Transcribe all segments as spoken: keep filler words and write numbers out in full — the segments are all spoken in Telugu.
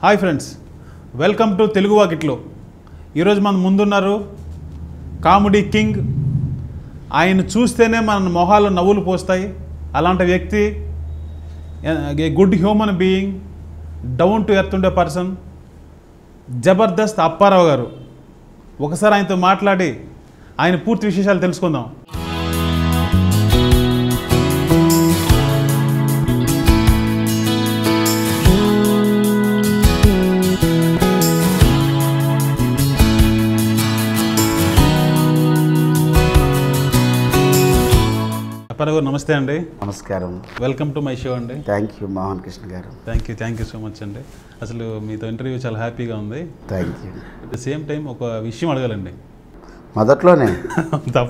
Hi friends, welcome to Telugu వాకిట్లో. ఈరోజు మన ముందున్నారు కామెడీ కింగ్. ఆయన చూస్తేనే మన మొహాలు నవ్వులు పోస్తాయి. అలాంటి వ్యక్తి, a good human being, down to earth ఉండే పర్సన్, జబర్దస్త్ అప్పారావు గారు. ఒకసారి ఆయనతో మాట్లాడి ఆయన పూర్తి విశేషాలు తెలుసుకుందాం. అప్పారావు గారు నమస్తే అండి. నమస్కారం. వెల్కమ్ టు మై షో అండి. థ్యాంక్ యూ మోహన్ కృష్ణ గారు. Thank you thank you so much అండి. అసలు మీతో ఇంటర్వ్యూ చాలా హ్యాపీగా ఉంది. Thank you. At the same time ఒక విషయం అడగాలండి. మొదట్లోనే తప్ప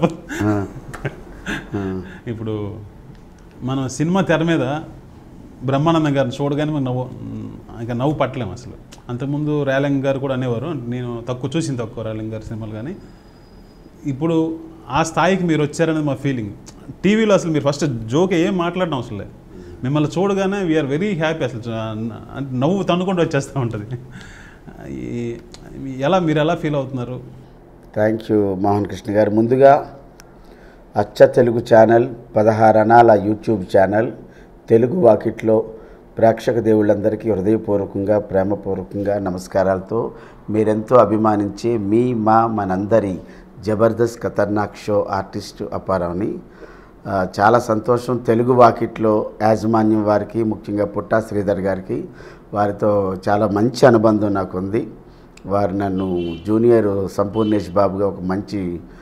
ఇప్పుడు మనం సినిమా తెర మీద బ్రహ్మానందం గారిని చూడగానే మనం నవ్వు ఇంకా నవ్వు పట్టలేము అసలు. అంతకుముందు రేలంగ్ గారు కూడా అనేవారు, నేను తక్కువ చూసింది తక్కువ రేలంగ్ గారి సినిమాలు. కానీ ఇప్పుడు ఆ స్థాయికి మీరు వచ్చారనేది మా ఫీలింగ్. టీవీలో అసలు మీరు ఫస్ట్ జోక్ ఏం మాట్లాడడం అవసరం లేదు, మిమ్మల్ని చూడగానే వీఆర్ వెరీ హ్యాపీ. అసలు నవ్వు తన్నుకుంటూ వచ్చేస్తూ ఉంటుంది. ఎలా మీరు ఎలా ఫీల్ అవుతున్నారు? థ్యాంక్ యూ మోహన్ కృష్ణ గారు. ముందుగా అచ్చ తెలుగు ఛానల్, పదహారు అనాల యూట్యూబ్ ఛానల్, తెలుగు వాకిట్లో ప్రేక్షక దేవుళ్ళందరికీ హృదయపూర్వకంగా ప్రేమపూర్వకంగా నమస్కారాలతో మీరెంతో అభిమానించే మీ మా మనందరి జబర్దస్త్ ఖతర్నాక్ షో ఆర్టిస్టు అప్పారావుని. చాలా సంతోషం. తెలుగు వాకిట్లో యాజమాన్యం వారికి, ముఖ్యంగా పుట్టా శ్రీధర్ గారికి, వారితో చాలా మంచి అనుబంధం నాకు ఉంది. వారు నన్ను జూనియర్ సంపూర్ణేష్ బాబుగా ఒక మంచి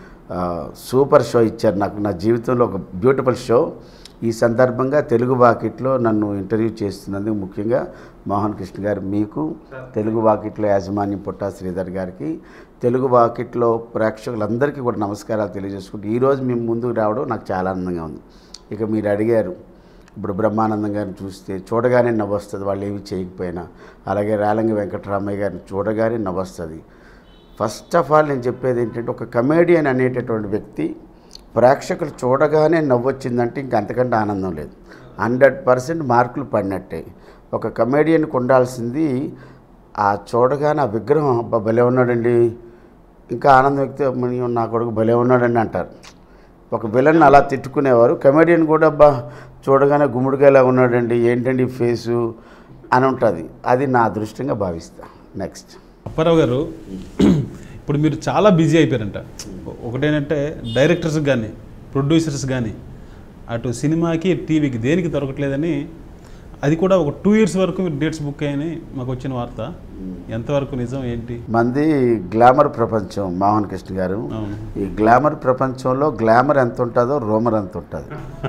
సూపర్ షో ఇచ్చారు నాకు. నా జీవితంలో ఒక బ్యూటిఫుల్ షో. ఈ సందర్భంగా తెలుగు వాకిట్లో నన్ను ఇంటర్వ్యూ చేస్తున్నందుకు ముఖ్యంగా మోహన్ కృష్ణ గారు మీకు, తెలుగు వాకిట్లో యాజమాన్యం పుట్టా శ్రీధర్ గారికి, తెలుగు వాకిట్లో ప్రేక్షకులందరికీ కూడా నమస్కారాలు తెలియజేసుకుంటూ ఈరోజు మేము ముందుకు రావడం నాకు చాలా ఆనందంగా ఉంది. ఇక మీరు అడిగారు, ఇప్పుడు బ్రహ్మానందం గారిని చూస్తే చూడగానే నవ్వొస్తుంది, వాళ్ళు ఏమి చేయకపోయినా. అలాగే రేలంగి వెంకటరామయ్య గారిని చూడగానే నవ్వొస్తుంది. ఫస్ట్ ఆఫ్ ఆల్ నేను చెప్పేది ఏంటంటే, ఒక కమేడియన్ అనేటటువంటి వ్యక్తి ప్రేక్షకులు చూడగానే నవ్వొచ్చిందంటే ఇంక అంతకంటే ఆనందం లేదు. హండ్రెడ్ పర్సెంట్ మార్కులు పడినట్టే. ఒక కమేడియన్కి ఉండాల్సింది ఆ చూడగానే ఆ విగ్రహం అబ్బా భలే ఉన్నాడండి, ఇంకా ఆనందం వ్యక్తి నా కొడుకు భలే ఉన్నాడండి అంటారు. ఒక విలన్ అలా తిట్టుకునేవారు, కమేడియన్ కూడా అబ్బా చూడగానే గుమ్మడికాయలా ఉన్నాడండి, ఏంటండి ఫేసు అని ఉంటుంది. అది నా అదృష్టంగా భావిస్తా. నెక్స్ట్ అప్పారావు గారు, ఇప్పుడు మీరు చాలా బిజీ అయిపోయారంట. ఒకటేంటంటే డైరెక్టర్స్కి కానీ ప్రొడ్యూసర్స్ కానీ అటు సినిమాకి టీవీకి దేనికి దొరకట్లేదని, అది కూడా ఒక టూ ఇయర్స్ వరకు మీరు డేట్స్ బుక్ అయ్యని మాకు వచ్చిన వార్త. ఎంతవరకు నిజం ఏంటి? మంది గ్లామర్ ప్రపంచం మోహన్ కృష్ణ గారు. ఈ గ్లామర్ ప్రపంచంలో గ్లామర్ ఎంత ఉంటుందో రోమర్ ఎంత ఉంటుంది.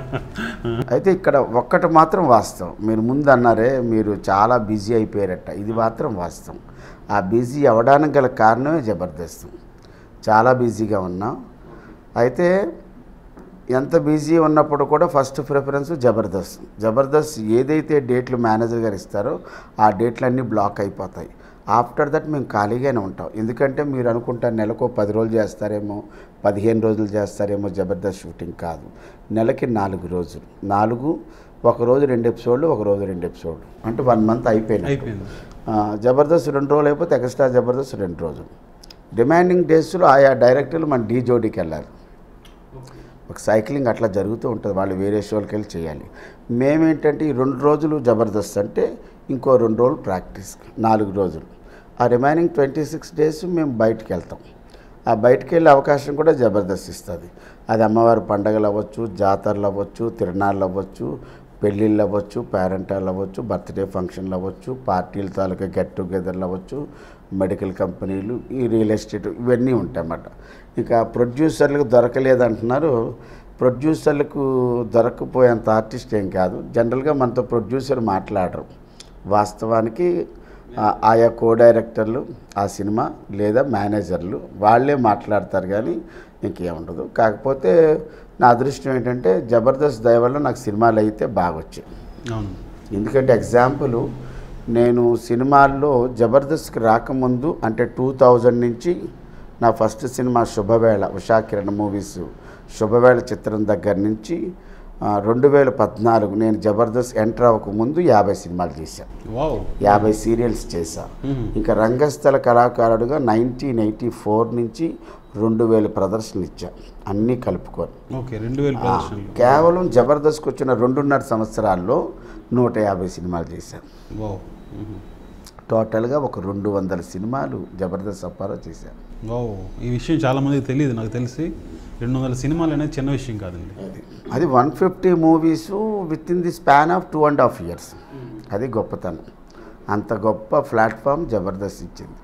అయితే ఇక్కడ ఒక్కటి మాత్రం వాస్తవం, మీరు ముందు అన్నారే మీరు చాలా బిజీ అయిపోయారట, ఇది మాత్రం వాస్తవం. ఆ బిజీ అవ్వడానికి గల కారణమే జబర్దస్త్. చాలా బిజీగా ఉన్నాం. అయితే ఎంత బిజీ ఉన్నప్పుడు కూడా ఫస్ట్ ప్రిఫరెన్స్ జబర్దస్త్. జబర్దస్త్ ఏదైతే డేట్లు మేనేజర్ గారు ఇస్తారో ఆ డేట్లన్నీ బ్లాక్ అయిపోతాయి. ఆఫ్టర్ దట్ మేము ఖాళీగానే ఉంటాం. ఎందుకంటే మీరు అనుకుంటారు నెలకు పది రోజులు చేస్తారేమో, పదిహేను రోజులు చేస్తారేమో. జబర్దస్త్ షూటింగ్ కాదు, నెలకి నాలుగు రోజులు. నాలుగు ఒక రోజు రెండు ఎపిసోడ్లు, ఒక రోజు రెండు ఎపిసోడ్లు, అంటే వన్ మంత్ అయిపోయింది. జబర్దస్త్ రెండు రోజులు అయిపోతే ఎక్స్ట్రా జబర్దస్త్ రెండు రోజులు. డిమాండింగ్ డేస్లో ఆయా డైరెక్టర్లు మన డీ జోడీకి వెళ్ళాలి. ఒక సైక్లింగ్ అట్లా జరుగుతూ ఉంటుంది, వాళ్ళు వేరే షోలకి వెళ్ళి చేయాలి. మేమేంటంటే ఈ రెండు రోజులు జబర్దస్త్ అంటే ఇంకో రెండు రోజులు ప్రాక్టీస్, నాలుగు రోజులు. ఆ రిమైనింగ్ ట్వంటీ సిక్స్ డేస్ మేము బయటికి వెళ్తాం. ఆ బయటికి వెళ్ళే అవకాశం కూడా జబర్దస్త్ ఇస్తుంది. అది అమ్మవారి పండగలు అవ్వచ్చు, జాతరలు అవ్వచ్చు, తిరునాళ్ళు అవ్వచ్చు, పెళ్ళిళ్ళు అవ్వచ్చు, పేరెంటాలు అవ్వచ్చు, బర్త్డే ఫంక్షన్లు అవ్వచ్చు, పార్టీల తాలూకా గెట్ టుగెదర్లు అవ్వచ్చు, మెడికల్ కంపెనీలు, ఈ రియల్ ఎస్టేట్, ఇవన్నీ ఉంటాయన్నమాట. ఇక ప్రొడ్యూసర్లకు దొరకలేదంటున్నారు. ప్రొడ్యూసర్లకు దొరకపోయేంత ఆర్టిస్ట్ ఏం కాదు. జనరల్గా మనతో ప్రొడ్యూసర్ మాట్లాడరు. వాస్తవానికి ఆయా కో డైరెక్టర్లు ఆ సినిమా లేదా మేనేజర్లు వాళ్ళే మాట్లాడతారు, కానీ ఇంకేముండదు. కాకపోతే నా అదృష్టం ఏంటంటే జబర్దస్త్ దయ వల్ల నాకు సినిమాలు అయితే బాగా వచ్చాయి. ఎందుకంటే ఎగ్జాంపుల్, నేను సినిమాల్లో జబర్దస్త్కి రాకముందు అంటే టూ థౌజండ్ నుంచి నా ఫస్ట్ సినిమా శుభవేళ, ఉషా కిరణ్ మూవీస్ శుభవేళ చిత్రం దగ్గర నుంచి రెండు వేల పద్నాలుగు నేను జబర్దస్త్ ఎంటర్ అవ్వక ముందు యాభై సినిమాలు చేశాను, యాభై సీరియల్స్ చేశా. ఇంకా రంగస్థల కళాకారుడుగా నైన్టీన్ ఎయిటీ ఫోర్ నుంచి రెండు వేల ప్రదర్శనలు ఇచ్చా, అన్నీ కలుపుకొని. కేవలం జబర్దస్త్కి వచ్చిన రెండున్నర సంవత్సరాల్లో నూట యాభై సినిమాలు చేశాను. టోటల్గా ఒక రెండు వందల సినిమాలు జబర్దస్త్ అప్పారావు చేశాను. ఈ విషయం చాలామందికి తెలియదు. నాకు తెలిసి రెండు వందల సినిమాలు అనేది చిన్న విషయం కాదండి. అది one fifty movies with in the span of two and half years. అది గొప్పతనం. అంత గొప్ప ప్లాట్ఫామ్ జబర్దస్త్ ఇచ్చింది.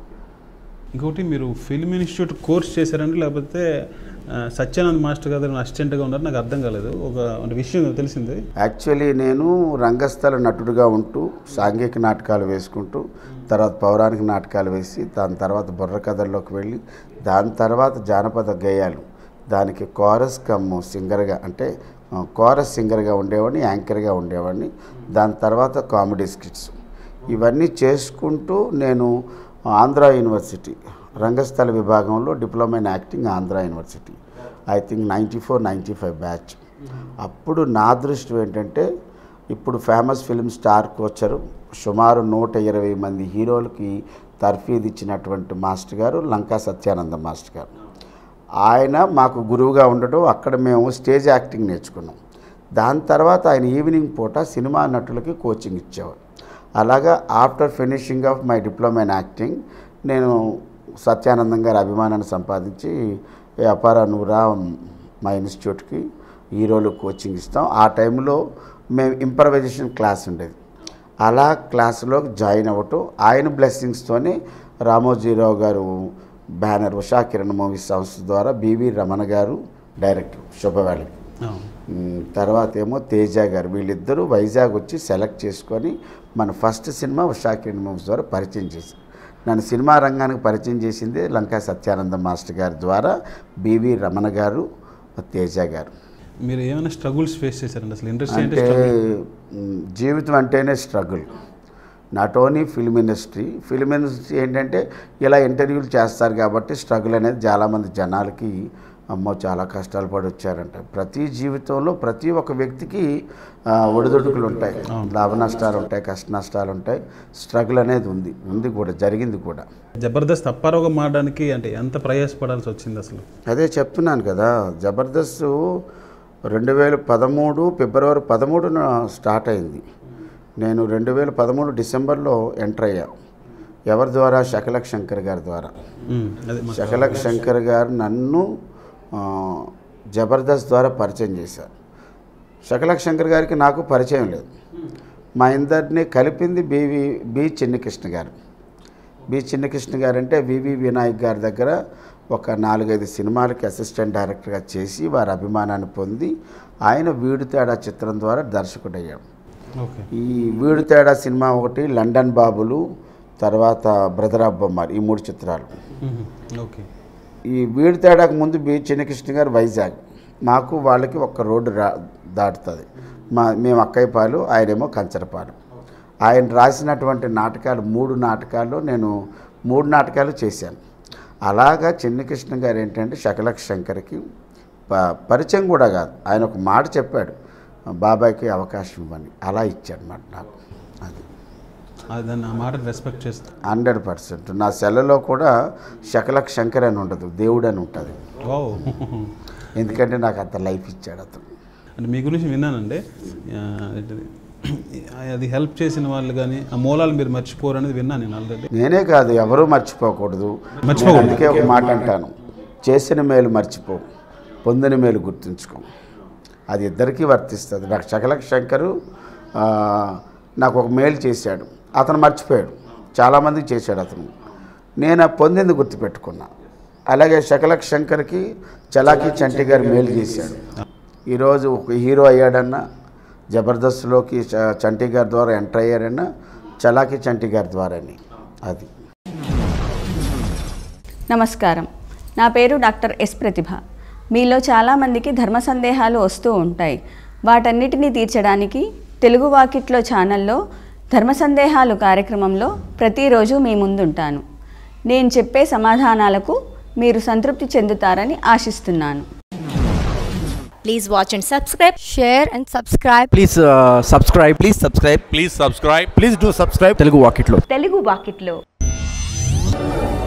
ఇంకోటి, మీరు ఫిల్మ్ ఇన్స్టిట్యూట్ కోర్స్ చేశారండి, లేకపోతే సత్యానంద్ మాస్టర్ గారు అసిస్టెంట్గా ఉన్నారు? నాకు అర్థం కాలేదు. ఒక విషయం తెలిసింది. యాక్చువల్లీ నేను రంగస్థల నటుడిగా ఉంటూ సాంఘిక నాటకాలు వేసుకుంటూ, తర్వాత పౌరాణిక నాటకాలు వేసి, దాని తర్వాత బుర్ర కథల్లోకి వెళ్ళి, దాని తర్వాత జానపద గేయాలు, దానికి కోరస్ కమ్ సింగర్గా, అంటే కోరస్ సింగర్గా ఉండేవాడిని, యాంకర్గా ఉండేవాడిని. దాని తర్వాత కామెడీ స్కిట్స్, ఇవన్నీ చేసుకుంటూ నేను ఆంధ్ర యూనివర్సిటీ రంగస్థల విభాగంలో diploma in acting, Andhra university, I think ninety four ninety five batch. అప్పుడు నా దృష్టి ఏంటంటే, ఇప్పుడు ఫేమస్ ఫిల్మ్ స్టార్ కోచరు, సుమారు నూట ఇరవై మంది హీరోలకి తర్ఫీదు ఇచ్చినటువంటి మాస్టర్ గారు లంకా సత్యానంద మాస్టర్ గారు. ఆయన మాకు గురువుగా ఉండడం, అక్కడ మేము స్టేజ్ యాక్టింగ్ నేర్చుకున్నాం. దాని తర్వాత ఆయన ఈవినింగ్ పూట సినిమా నటులకి కోచింగ్ ఇచ్చేవారు. అలాగా after finishing of my diploma in acting నేను సత్యానందం గారి అభిమానాన్ని సంపాదించి, అపారా నూరా మా ఇన్స్టిట్యూట్కి హీరోలు కోచింగ్ ఇస్తాం. ఆ టైంలో మేము ఇంప్రవైజేషన్ క్లాస్ ఉండేది. అలా క్లాసులో జాయిన్ అవ్వటం, ఆయన బ్లెస్సింగ్స్తోనే రామోజీరావు గారు బ్యానర్ ఉషా కిరణ్ మూవీ సంస్థ ద్వారా బివి రమణ గారు డైరెక్టర్ శుభవేళకి, తర్వాత ఏమో తేజ గారు, వీళ్ళిద్దరూ వైజాగ్ వచ్చి సెలెక్ట్ చేసుకొని మన first cinema Usha Kiran movies ద్వారా పరిచయం చేశారు. నన్ను సినిమా రంగానికి పరిచయం చేసింది లంకా సత్యానంద మాస్టర్ గారి ద్వారా బివి రమణ గారు, తేజ గారు. మీరు ఏమైనా స్ట్రగుల్స్ ఫేస్ చేశారండి అసలు ఇండస్ట్రీ అంటే? జీవితం అంటేనే struggle. Not only film industry. Film industry ఏంటంటే ఇలా ఇంటర్వ్యూలు చేస్తారు కాబట్టి స్ట్రగుల్ అనేది చాలామంది జనాలకి, అమ్మో చాలా కష్టాలు పడి వచ్చారంట. ప్రతి జీవితంలో ప్రతి ఒక్క వ్యక్తికి ఒడిదుడుకులు ఉంటాయి, లాభ నష్టాలు ఉంటాయి, కష్ట నష్టాలు ఉంటాయి. స్ట్రగుల్ అనేది ఉంది ఉంది కూడా, జరిగింది కూడా. జబర్దస్త్ అప్పారావుగా మారడానికి అంటే ఎంత ప్రయాసపడాల్సి వచ్చింది అసలు? అదే చెప్తున్నాను కదా, జబర్దస్త్ రెండు వేల పదమూడు ఫిబ్రవరి పదమూడున స్టార్ట్ అయింది. నేను రెండు వేల పదమూడు డిసెంబర్లో ఎంటర్ అయ్యా. ఎవరి ద్వారా? శకలక్ శంకర్ గారి ద్వారా. శకలక్ శంకర్ గారు నన్ను జబర్దస్త్ ద్వారా పరిచయం చేశారు. శకలక్ శంకర్ గారికి నాకు పరిచయం లేదు. మా ఇద్దరిని కలిపింది బివి బి చిన్నకృష్ణ గారు. బి చిన్నకృష్ణ గారు అంటే వివి వినాయక్ గారి దగ్గర ఒక నాలుగైదు సినిమాలకి అసిస్టెంట్ డైరెక్టర్గా చేసి వారి అభిమానాన్ని పొంది, ఆయన వీడు తేడా చిత్రం ద్వారా దర్శకుడయ్యాడు. ఈ వీడు తేడా సినిమా ఒకటి, లండన్ బాబులు, తర్వాత బ్రదర్ ఆఫ్ బొమ్మార్, ఈ మూడు చిత్రాలు. ఈ వీడు తేడాకు ముందు బి చిన్నకృష్ణ గారు వైజాగ్, మాకు వాళ్ళకి ఒక్క రోడ్డు రా దాటుతుంది. మా మేము అక్కయ్యపాలు, ఆయనేమో కంచరపాలు. ఆయన రాసినటువంటి నాటకాలు మూడు నాటకాలు నేను మూడు నాటకాలు చేశాను. అలాగా చిన్నకృష్ణ గారు ఏంటంటే శకలక్ శంకర్కి ప పరిచయం కూడా కాదు, ఆయన ఒక మాట చెప్పాడు, బాబాయ్కి అవకాశం ఇవ్వని, అలా ఇచ్చాడు మాట నాకు. అది ఆ మాట రెస్పెక్ట్ చేస్తాను హండ్రెడ్ పర్సెంట్. నా సెల్లో కూడా శకలక్ శంకర్ అని ఉండదు, దేవుడు అని ఉంటుంది. ఎందుకంటే నాకు అంత లైఫ్ ఇచ్చాడు అతను. అంటే మీ గురించి విన్నానండి, అది హెల్ప్ చేసిన వాళ్ళు కానీ ఆ మూలాలు మీరు మర్చిపోరు అనేది విన్నాను నేను ఆల్రెడీ. నేనే కాదు, ఎవరూ మర్చిపోకూడదు. అందుకే ఒక మాట అంటాను, చేసిన మేలు మర్చిపో, పొందిన మేలు గుర్తుంచుకో. అది ఇద్దరికీ వర్తిస్తుంది. నాకు శకలక్ శంకరు నాకు ఒక మేలు చేశాడు, అతను మర్చిపోయాడు, చాలామందికి చేశాడు అతను. నేను పొందింది గుర్తుపెట్టుకున్నా. అలాగే శకలక్ శంకర్కి చలాకీ చంటి గారు మేలు చేశాడు. ఈరోజు ఒక హీరో అయ్యాడన్నా, జబర్దస్త్లోకి చంటి గారి ద్వారా ఎంటర్ అయ్యారన్నా చలాకీ చంటి గారి ద్వారానే. అది. నమస్కారం, నా పేరు డాక్టర్ ఎస్ ప్రతిభ. మీలో చాలామందికి ధర్మ సందేహాలు వస్తూ ఉంటాయి. వాటన్నిటినీ తీర్చడానికి తెలుగు వాకిట్లో ఛానల్లో ధర్మ సందేహాలు కార్యక్రమంలో ప్రతిరోజు మీ ముందుంటాను. నేను చెప్పే సమాధానాలకు మీరు సంతృప్తి చెందుతారని ఆశిస్తున్నాను. Please watch and subscribe. Share and subscribe. Please uh, subscribe. Please subscribe. Please subscribe. Please do subscribe. Telugu Vakitlo. Telugu Vakitlo.